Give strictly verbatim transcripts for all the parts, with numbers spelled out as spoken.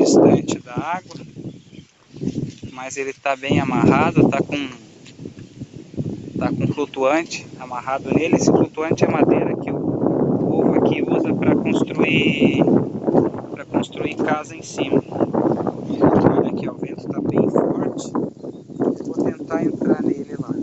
distante da água, mas ele está bem amarrado, está com, tá com flutuante amarrado nele. Esse flutuante é madeira que o povo aqui usa para construir, para construir casa em cima. Olha aqui, ó, o vento está bem forte. Vou tentar entrar nele lá.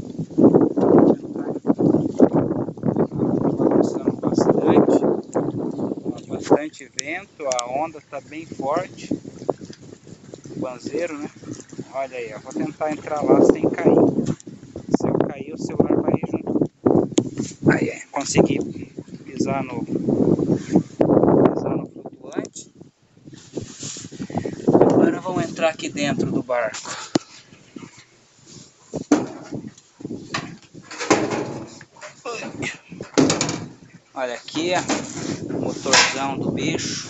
Bastante, bastante vento, a onda está bem forte. O banzeiro, né? Olha aí, ó, vou tentar entrar lá sem cair. Se eu cair, o celular vai ir junto. Aí, é, consegui pisar no, pisar no flutuante. Agora vamos entrar aqui dentro do barco. Olha aqui, ó, o motorzão do bicho.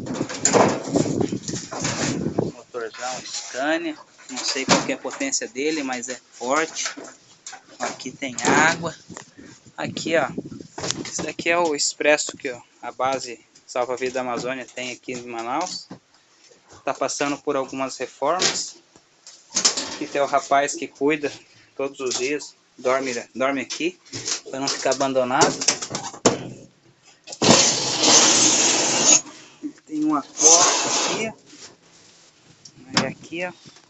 Motorzão Scania. Não sei qual que é a potência dele, mas é forte. Aqui tem água. Aqui, ó, esse daqui é o expresso que ó, a base Salva-Vida da Amazônia tem aqui em Manaus. Tá passando por algumas reformas. Aqui tem o rapaz que cuida todos os dias, dorme, dorme aqui para não ficar abandonado. Tem uma porta aqui. Olha aqui, ó.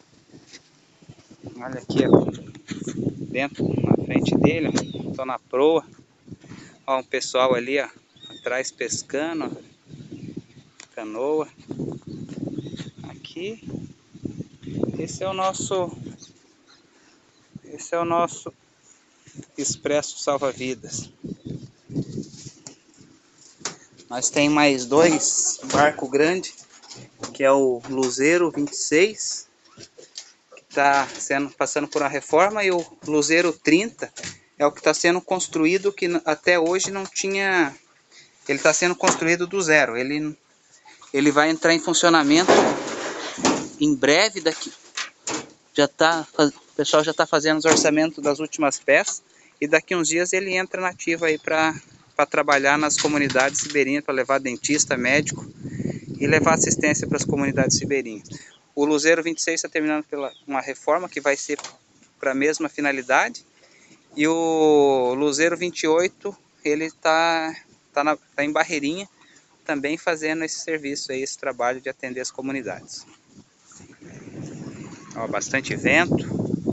Olha aqui, ó, dentro, na frente dele, ó. Tô na proa. Ó, um pessoal ali, ó, atrás pescando, ó. Canoa. Aqui. Esse é o nosso, esse é o nosso expresso salva-vidas. Nós tem mais dois barcos grandes, que é o Luzeiro vinte e seis, que está sendo, passando por uma reforma, e o Luzeiro trinta é o que está sendo construído, que até hoje não tinha, ele está sendo construído do zero. Ele, ele vai entrar em funcionamento em breve, daqui, já tá, o pessoal já está fazendo os orçamentos das últimas peças, e daqui uns dias ele entra na ativa aí para para trabalhar nas comunidades ribeirinhas, para levar dentista, médico e levar assistência para as comunidades ribeirinhas. O Luzeiro vinte e seis está terminando pela uma reforma que vai ser para a mesma finalidade, e o Luzeiro vinte e oito ele está tá na, tá em Barreirinha, também fazendo esse serviço aí, esse trabalho de atender as comunidades. Ó, bastante vento.